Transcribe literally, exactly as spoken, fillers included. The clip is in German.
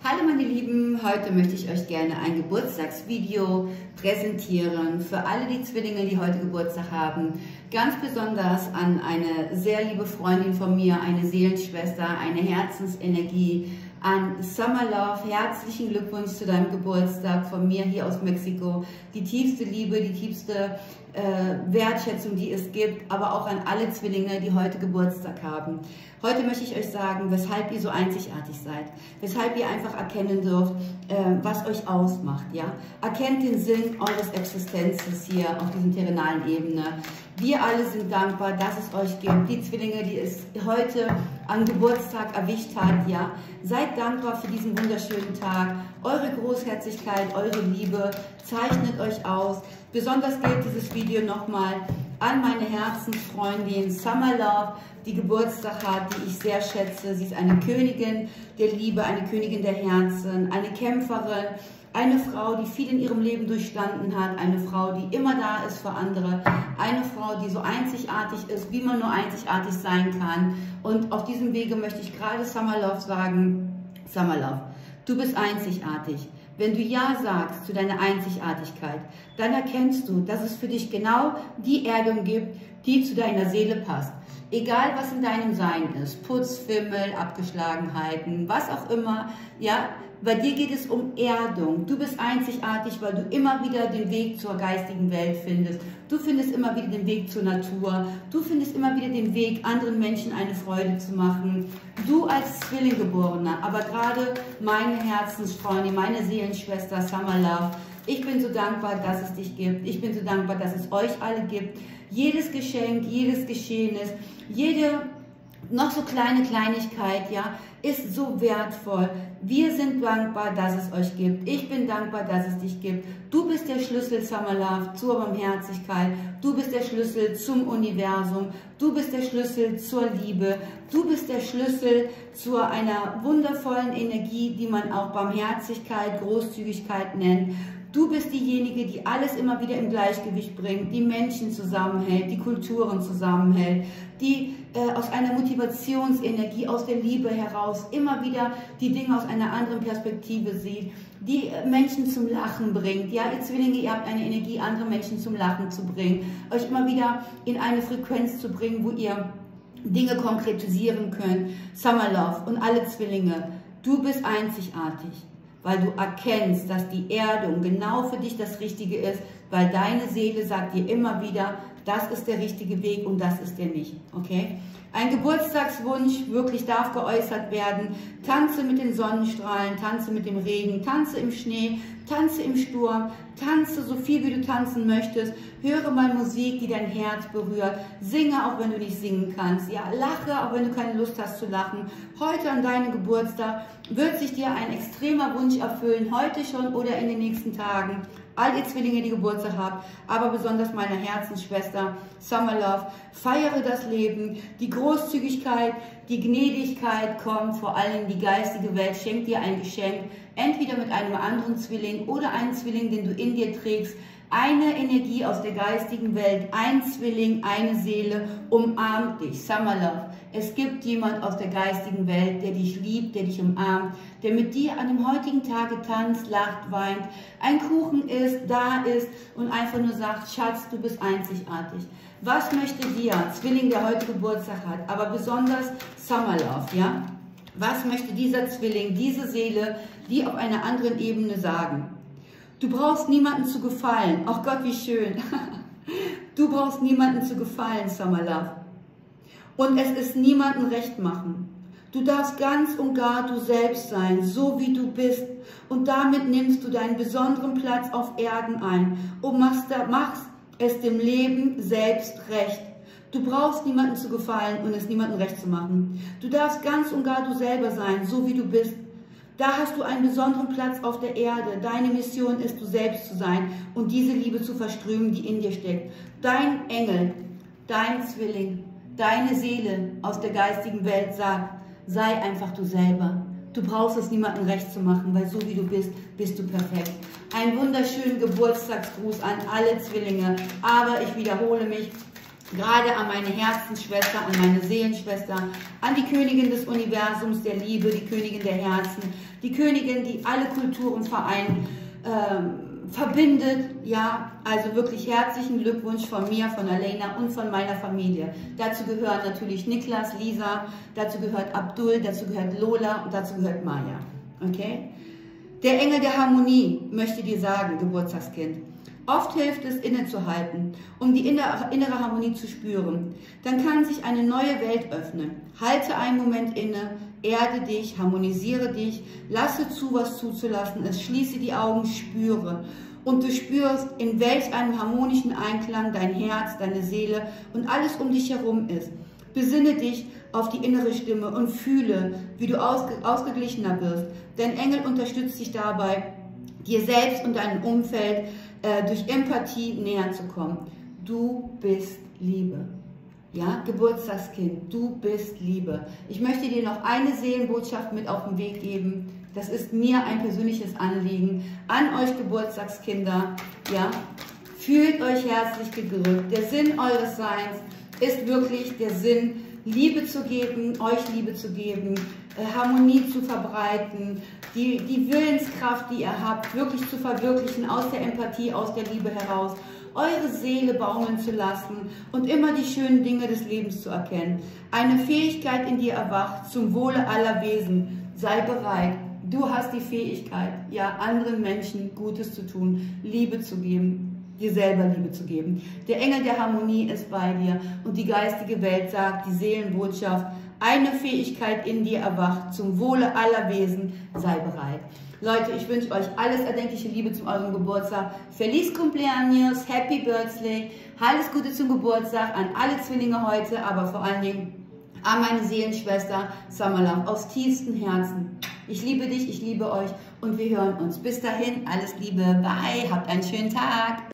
Hallo meine Lieben, heute möchte ich euch gerne ein Geburtstagsvideo präsentieren für alle die Zwillinge, die heute Geburtstag haben. Ganz besonders an eine sehr liebe Freundin von mir, eine Seelenschwester, eine Herzensenergie, an Summer Love. Herzlichen Glückwunsch zu deinem Geburtstag von mir hier aus Mexiko. Die tiefste Liebe, die tiefste äh, Wertschätzung, die es gibt, aber auch an alle Zwillinge, die heute Geburtstag haben. Heute möchte ich euch sagen, weshalb ihr so einzigartig seid, weshalb ihr einfach erkennen dürft, äh, was euch ausmacht. Ja? Erkennt den Sinn eures Existenzes hier auf dieser terrenalen Ebene. Wir alle sind dankbar, dass es euch gibt. Die Zwillinge, die es heute am Geburtstag erwischt hat, ja, seid dankbar für diesen wunderschönen Tag. Eure Großherzigkeit, eure Liebe zeichnet euch aus. Besonders gilt dieses Video nochmal an meine Herzensfreundin Summer Love, die Geburtstag hat, die ich sehr schätze. Sie ist eine Königin der Liebe, eine Königin der Herzen, eine Kämpferin, eine Frau, die viel in ihrem Leben durchstanden hat, eine Frau, die immer da ist für andere, eine Frau, die so einzigartig ist, wie man nur einzigartig sein kann. Und auf diesem Wege möchte ich gerade Summer Love sagen, Summer Love, du bist einzigartig. Wenn du Ja sagst zu deiner Einzigartigkeit, dann erkennst du, dass es für dich genau die Erdung gibt, die zu deiner Seele passt. Egal, was in deinem Sein ist, Putz, Fimmel, Abgeschlagenheiten, was auch immer, ja, bei dir geht es um Erdung. Du bist einzigartig, weil du immer wieder den Weg zur geistigen Welt findest. Du findest immer wieder den Weg zur Natur. Du findest immer wieder den Weg, anderen Menschen eine Freude zu machen. Du als Zwillinggeborener, aber gerade meine Herzensfreundin, meine Seelenschwester Summer Love, ich bin so dankbar, dass es dich gibt. Ich bin so dankbar, dass es euch alle gibt. Jedes Geschenk, jedes Geschehnis, jede noch so kleine Kleinigkeit, ja, ist so wertvoll. Wir sind dankbar, dass es euch gibt. Ich bin dankbar, dass es dich gibt. Du bist der Schlüssel, Summer Love, zur Barmherzigkeit. Du bist der Schlüssel zum Universum. Du bist der Schlüssel zur Liebe. Du bist der Schlüssel zu einer wundervollen Energie, die man auch Barmherzigkeit, Großzügigkeit nennt. Du bist diejenige, die alles immer wieder im Gleichgewicht bringt, die Menschen zusammenhält, die Kulturen zusammenhält, die äh, aus einer Motivationsenergie, aus der Liebe heraus immer wieder die Dinge aus einer anderen Perspektive sieht, die äh, Menschen zum Lachen bringt. Ja, ihr Zwillinge, ihr habt eine Energie, andere Menschen zum Lachen zu bringen, euch immer wieder in eine Frequenz zu bringen, wo ihr Dinge konkretisieren könnt. Summer Love und alle Zwillinge, du bist einzigartig, weil du erkennst, dass die Erdung genau für dich das Richtige ist, weil deine Seele sagt dir immer wieder, das ist der richtige Weg und das ist der nicht, okay? Ein Geburtstagswunsch wirklich darf geäußert werden. Tanze mit den Sonnenstrahlen, tanze mit dem Regen, tanze im Schnee, tanze im Sturm, tanze so viel, wie du tanzen möchtest. Höre mal Musik, die dein Herz berührt. Singe, auch wenn du nicht singen kannst. Ja, lache, auch wenn du keine Lust hast zu lachen. Heute an deinem Geburtstag wird sich dir ein extremer Wunsch erfüllen, heute schon oder in den nächsten Tagen. All ihr Zwillinge, die Geburtstag habt, aber besonders meine Herzensschwester Summer Love, feiere das Leben, die Großzügigkeit, die Gnädigkeit kommt, vor allem die geistige Welt schenkt dir ein Geschenk, entweder mit einem anderen Zwilling oder einem Zwilling, den du in dir trägst. Eine Energie aus der geistigen Welt, ein Zwilling, eine Seele, umarmt dich, Summer Love. Es gibt jemand aus der geistigen Welt, der dich liebt, der dich umarmt, der mit dir an dem heutigen Tage tanzt, lacht, weint, ein Kuchen isst, da ist und einfach nur sagt, Schatz, du bist einzigartig. Was möchte dir, Zwilling, der heute Geburtstag hat, aber besonders Summer Love, ja? Was möchte dieser Zwilling, diese Seele, die auf einer anderen Ebene sagen? Du brauchst niemandem zu gefallen. Ach Gott, wie schön. Du brauchst niemandem zu gefallen, Summer Love. Und es ist niemandem recht machen. Du darfst ganz und gar du selbst sein, so wie du bist. Und damit nimmst du deinen besonderen Platz auf Erden ein und machst, machst es dem Leben selbst recht. Du brauchst niemandem zu gefallen und es niemandem recht zu machen. Du darfst ganz und gar du selber sein, so wie du bist. Da hast du einen besonderen Platz auf der Erde. Deine Mission ist, du selbst zu sein und diese Liebe zu verströmen, die in dir steckt. Dein Engel, dein Zwilling, deine Seele aus der geistigen Welt sagt, sei einfach du selber. Du brauchst es niemandem recht zu machen, weil so wie du bist, bist du perfekt. Einen wunderschönen Geburtstagsgruß an alle Zwillinge. Aber ich wiederhole mich, gerade an meine Herzensschwester, an meine Seelenschwester, an die Königin des Universums der Liebe, die Königin der Herzen, die Königin, die alle Kulturen vereint, ähm, verbindet. Ja, also wirklich herzlichen Glückwunsch von mir, von Alena und von meiner Familie. Dazu gehören natürlich Niklas, Lisa, dazu gehört Abdul, dazu gehört Lola und dazu gehört Maya. Okay? Der Engel der Harmonie möchte dir sagen, Geburtstagskind. Oft hilft es, innezuhalten, um die innere Harmonie zu spüren. Dann kann sich eine neue Welt öffnen. Halte einen Moment inne, erde dich, harmonisiere dich, lasse zu, was zuzulassen ist, schließe die Augen, spüre. Und du spürst, in welch einem harmonischen Einklang dein Herz, deine Seele und alles um dich herum ist. Besinne dich auf die innere Stimme und fühle, wie du ausge ausgeglichener wirst. Dein Engel unterstützt dich dabei, dir selbst und deinem Umfeld äh, durch Empathie näher zu kommen. Du bist Liebe. Ja, Geburtstagskind, du bist Liebe. Ich möchte dir noch eine Seelenbotschaft mit auf den Weg geben. Das ist mir ein persönliches Anliegen an euch Geburtstagskinder. Ja, fühlt euch herzlich gegrüßt. Der Sinn eures Seins ist wirklich der Sinn, Liebe zu geben, euch Liebe zu geben, Harmonie zu verbreiten, die, die Willenskraft, die ihr habt, wirklich zu verwirklichen, aus der Empathie, aus der Liebe heraus, eure Seele baumeln zu lassen und immer die schönen Dinge des Lebens zu erkennen. Eine Fähigkeit in dir erwacht, zum Wohle aller Wesen. Sei bereit. Du hast die Fähigkeit, ja, anderen Menschen Gutes zu tun, Liebe zu geben, dir selber Liebe zu geben. Der Engel der Harmonie ist bei dir und die geistige Welt sagt, die Seelenbotschaft, eine Fähigkeit in dir erwacht, zum Wohle aller Wesen, sei bereit. Leute, ich wünsche euch alles erdenkliche Liebe zu eurem Geburtstag. Feliz Cumpleaños, Happy Birthday, alles Gute zum Geburtstag an alle Zwillinge heute, aber vor allen Dingen an meine Seelenschwester Samalam aus tiefstem Herzen. Ich liebe dich, ich liebe euch und wir hören uns. Bis dahin, alles Liebe, bye, habt einen schönen Tag.